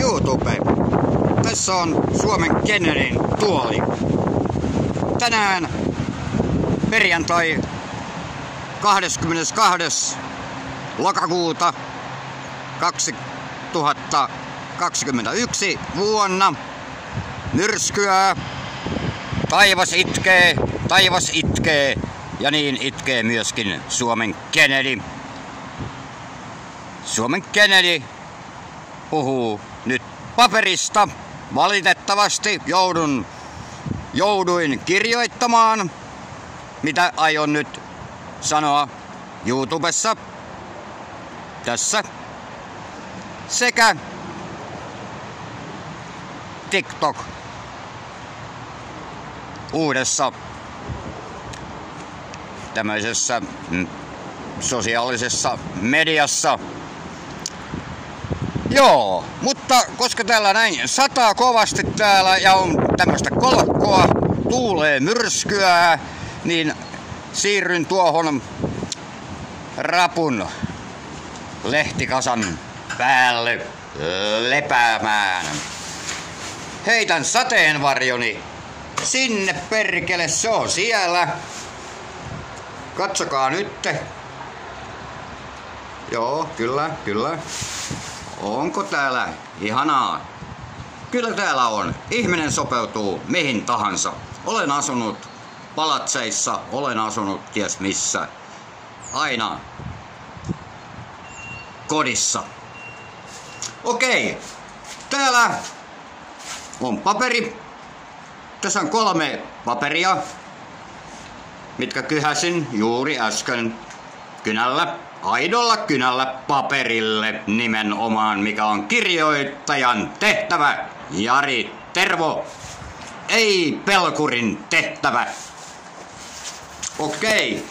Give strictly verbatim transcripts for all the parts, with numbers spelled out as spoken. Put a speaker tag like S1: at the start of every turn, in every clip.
S1: YouTube. Tässä on Suomen Kennedyn tuoli. Tänään perjantai kahdeskymmenestoinen lokakuuta kaksituhattakaksikymmentäyksi vuonna. Myrskyää, taivas itkee, taivas itkee ja niin itkee myöskin Suomen Kennedy. Suomen Kennedy puhuu nyt paperista. Valitettavasti joudun, jouduin kirjoittamaan, mitä aion nyt sanoa YouTubessa, tässä, sekä TikTok uudessa tämmöisessä sosiaalisessa mediassa. Joo, mutta koska täällä näin sataa kovasti täällä ja on tämmöistä kolkkoa, tuulee myrskyää, niin siirryn tuohon rapun lehtikasan päälle lepäämään. Heitän sateenvarjoni sinne, perkele, se on siellä. Katsokaa nyt. Joo, kyllä, kyllä. Onko täällä ihanaa? Kyllä täällä on. Ihminen sopeutuu mihin tahansa. Olen asunut palatseissa, olen asunut ties missä. Aina kodissa. Okei, täällä on paperi. Tässä on kolme paperia, mitkä kyhäsin juuri äsken kynällä. Aidolla kynällä paperille nimenomaan, mikä on kirjoittajan tehtävä. Jari Tervo, ei pelkurin tehtävä. Okei.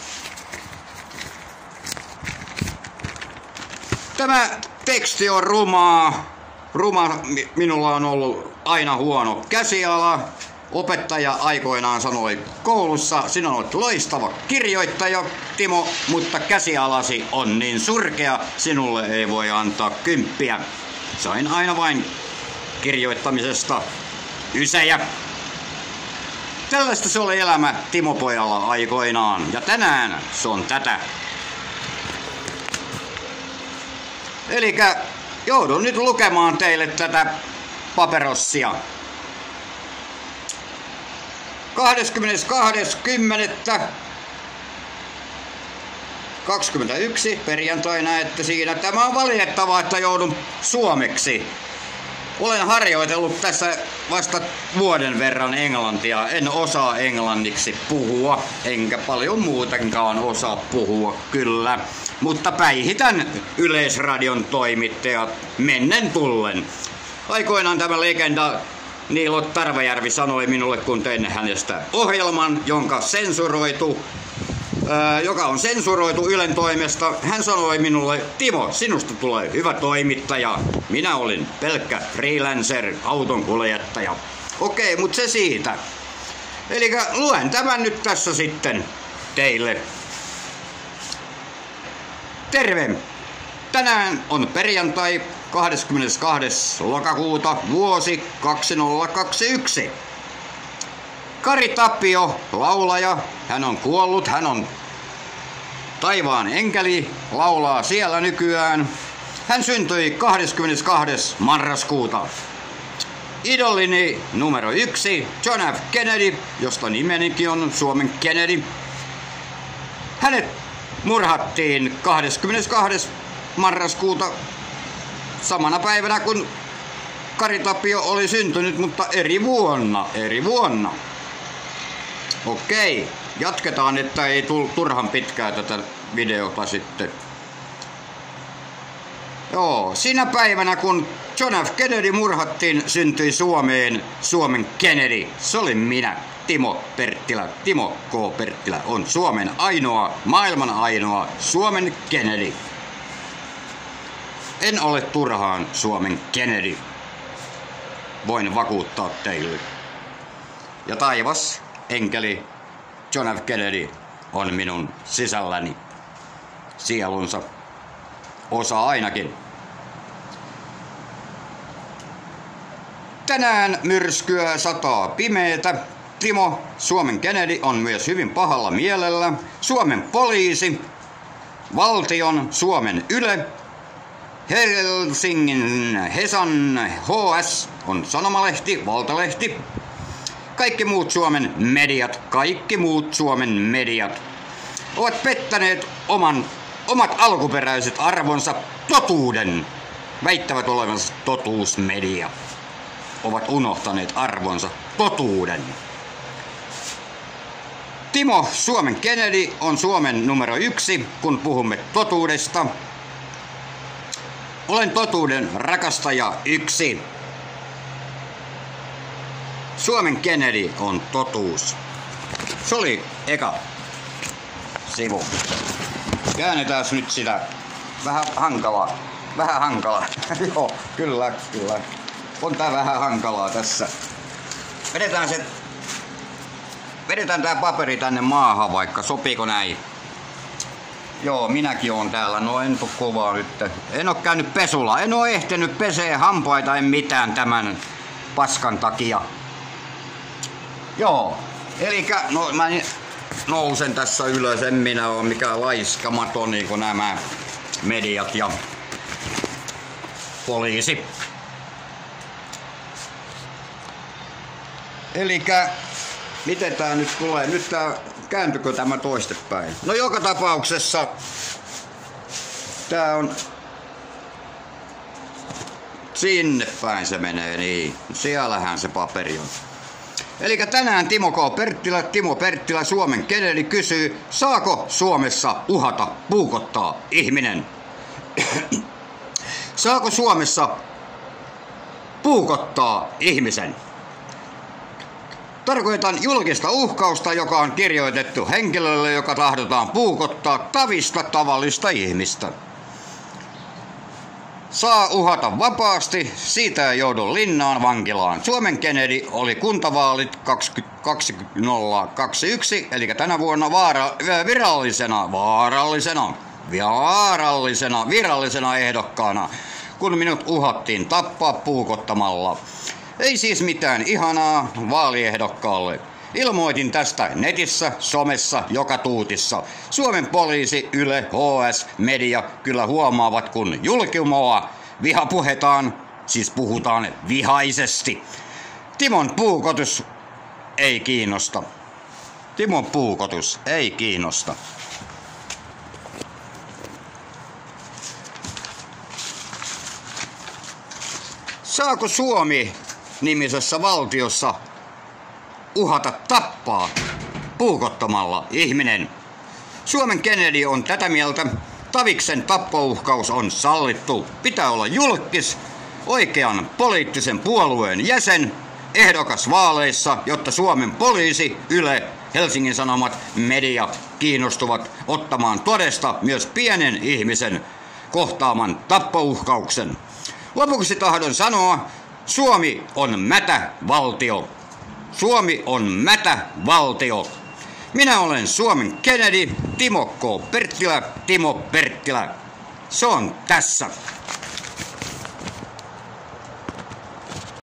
S1: Tämä teksti on rumaa. Ruma, minulla on ollut aina huono käsiala. Opettaja aikoinaan sanoi koulussa, sinä olet loistava kirjoittaja, Timo, mutta käsialasi on niin surkea, sinulle ei voi antaa kymppiä. Sain aina vain kirjoittamisesta ysejä. Tällaista se oli elämä Timo pojalla aikoinaan, ja tänään se on tätä. Elikkä joudun nyt lukemaan teille tätä paperossia. kahdeskymmenestoinen kymmenettä kaksikymmentäyksi perjantai, näette siinä. Tämä on valitettavaa, että joudun suomeksi. Olen harjoitellut tässä vasta vuoden verran englantia. En osaa englanniksi puhua, enkä paljon muutenkaan osaa puhua, kyllä. Mutta päihitän Yleisradion toimittajat mennen tullen. Aikoinaan tämä legenda Niilo Tarvajärvi sanoi minulle, kun tein hänestä ohjelman, jonka sensuroitu, ää, joka on sensuroitu Ylen toimesta. Hän sanoi minulle, Timo, sinusta tulee hyvä toimittaja. Minä olin pelkkä freelancer, autonkuljettaja. Okei, mutta se siitä. Eli luen tämän nyt tässä sitten teille. Terve! Tänään on perjantai kahdeskymmenestoinen lokakuuta vuosi kaksituhattakaksikymmentäyksi. Kari Tapio, laulaja, hän on kuollut, hän on taivaan enkeli, laulaa siellä nykyään. Hän syntyi kahdeskymmenestoinen marraskuuta. Idollini numero yksi, John F. Kennedy, josta nimenikin on Suomen Kennedy. Hänet murhattiin kahdeskymmenestoinen marraskuuta samana päivänä kun Kari Tapio oli syntynyt, mutta eri vuonna, eri vuonna. Okei, jatketaan, että ei tullut turhan pitkää tätä videota sitten. Joo, siinä päivänä kun John F. Kennedy murhattiin, syntyi Suomeen Suomen Kennedy. Se olin minä, Timo Perttilä. Timo K. Perttilä on Suomen ainoa, maailman ainoa Suomen Kennedy. En ole turhaan Suomen Kennedy. Voin vakuuttaa teille. Ja taivas, enkeli, John F. Kennedy on minun sisälläni. Sielunsa. Osa ainakin. Tänään myrskyä sataa pimeetä. Timo, Suomen Kennedy, on myös hyvin pahalla mielellä. Suomen poliisi, valtion Suomen Yle, Helsingin Hesan H S on sanomalehti, valtalehti. Kaikki muut Suomen mediat, kaikki muut Suomen mediat ovat pettäneet oman, omat alkuperäiset arvonsa, totuuden. Väittävät olevansa totuusmedia. Ovat unohtaneet arvonsa, totuuden. Timo, Suomen Kennedy, on Suomen numero yksi, kun puhumme totuudesta. Olen totuuden rakastaja yksi. Suomen Kennedy on totuus. Se oli eka sivu. Käännetään nyt sitä. Vähän hankalaa. Vähän hankalaa. Joo, kyllä, kyllä. On tää vähän hankalaa tässä. Vedetään se... Vedetään tää paperi tänne maahan vaikka. Sopiiko näin? Joo, minäkin oon täällä. No en tuu kovaa nyt. En oo käynyt pesulla. En oo ehtinyt pesee hampaita en mitään tämän paskan takia. Joo. Elikkä, no mä nousen tässä ylös. En minä oo mikään laiskamaton niinku nämä mediat ja poliisi. Elikkä, miten tää nyt tulee? Nyt tää, kääntykö tämä toistepäin? No joka tapauksessa tää on sinne päin se menee, niin. Siellähän se paperi on. Elikkä tänään Timo K. Perttilä, Timo Perttilä, Suomen Kennedy kysyy, saako Suomessa uhata, puukottaa ihminen? Saako Suomessa puukottaa ihmisen? Tarkoitan julkista uhkausta, joka on kirjoitettu henkilölle, joka tahdotaan puukottaa tavista tavallista ihmistä. Saa uhata vapaasti, siitä ei joudu linnaan vankilaan. Suomen Kennedy oli kuntavaalit kaksituhattakaksikymmentä, eli tänä vuonna vaara, virallisena, vaarallisena, vaarallisena, virallisena ehdokkaana, kun minut uhattiin tappaa puukottamalla. Ei siis mitään ihanaa vaaliehdokkaalle. Ilmoitin tästä netissä, somessa, joka tuutissa. Suomen poliisi, Yle, H S, media kyllä huomaavat, kun julkimoa vihapuhetaan, siis puhutaan vihaisesti. Timon puukotus ei kiinnosta. Timon puukotus ei kiinnosta. Saako Suomi nimisessä valtiossa uhata tappaa puukottamalla ihminen? Suomen Kennedy on tätä mieltä. Taviksen tappouhkaus on sallittu. Pitää olla julkis, oikean poliittisen puolueen jäsen, ehdokas vaaleissa, jotta Suomen poliisi, Yle, Helsingin Sanomat, media kiinnostuvat ottamaan todesta myös pienen ihmisen kohtaaman tappouhkauksen. Lopuksi tahdon sanoa, Suomi on mätä valtio. Suomi on mätä valtio. Minä olen Suomen Kennedy, Timo K. Perttilä, Timo Perttilä. Se on tässä.